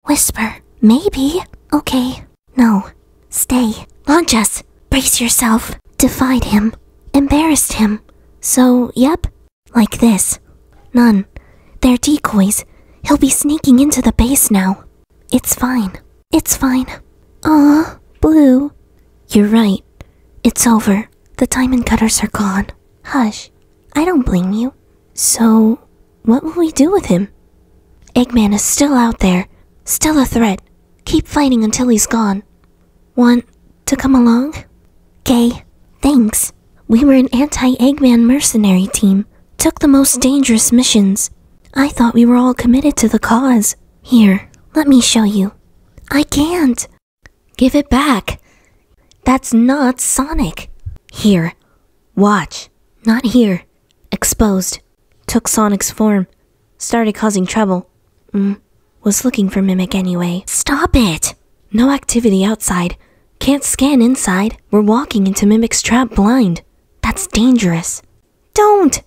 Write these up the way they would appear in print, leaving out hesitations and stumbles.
Whisper. Maybe. Okay. No. Stay. Launch us. Brace yourself. Defied him. Embarrassed him. So, yep. Like this. None. They're decoys. He'll be sneaking into the base now. It's fine. It's fine. Aw, Blue. You're right. It's over. The diamond cutters are gone. Hush. I don't blame you. So, what will we do with him? Eggman is still out there. Still a threat. Keep fighting until he's gone. Want to come along? Okay. Thanks. We were an anti-Eggman mercenary team. Took the most dangerous missions. I thought we were all committed to the cause. Here, let me show you. I can't. Give it back. That's not Sonic. Here. Watch. Not here. Exposed. Took Sonic's form. Started causing trouble. Was looking for Mimic anyway. Stop it! No activity outside. Can't scan inside. We're walking into Mimic's trap blind. That's dangerous. Don't!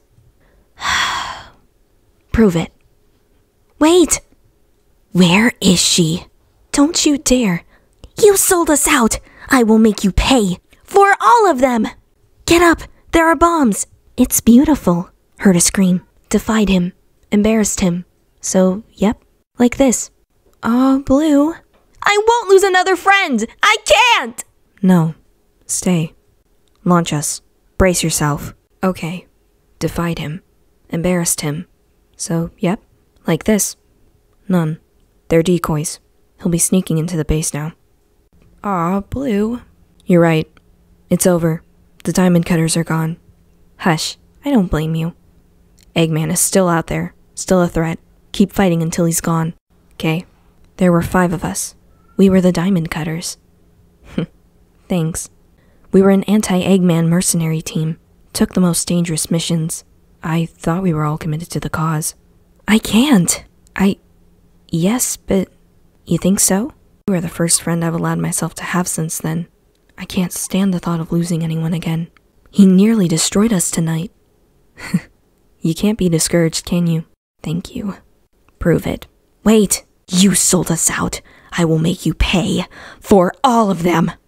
Prove it. Wait! Where is she? Don't you dare. You sold us out! I will make you pay! For all of them! Get up! There are bombs! It's beautiful. Heard a scream. Defied him. Embarrassed him. So, yep. Like this. Aw, Blue. I won't lose another friend! I can't! No. Stay. Launch us. Brace yourself. Okay. Defied him. Embarrassed him. So, yep. Like this. None. They're decoys. He'll be sneaking into the base now. Aw, Blue. You're right. It's over. The diamond cutters are gone. Hush. I don't blame you. Eggman is still out there. Still a threat. Keep fighting until he's gone. Okay? There were 5 of us. We were the diamond cutters. Thanks. We were an anti-Eggman mercenary team. Took the most dangerous missions. I thought we were all committed to the cause. I can't. Yes, but you think so? You are the first friend I've allowed myself to have since then. I can't stand the thought of losing anyone again. He nearly destroyed us tonight. You can't be discouraged, can you? Thank you. Prove it. Wait! You sold us out. I will make you pay for all of them.